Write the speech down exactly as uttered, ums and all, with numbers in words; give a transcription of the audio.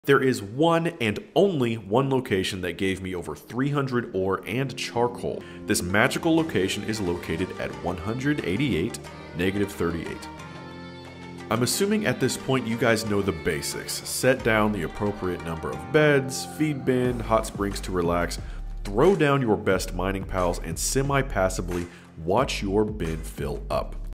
There is one and only one location that gave me over three hundred ore and charcoal. This magical location is located at one hundred eighty-eight, negative thirty-eight. I'm assuming at this point you guys know the basics. Set down the appropriate number of beds, feed bin, hot springs to relax, throw down your best mining pals, and semi-passively watch your bin fill up.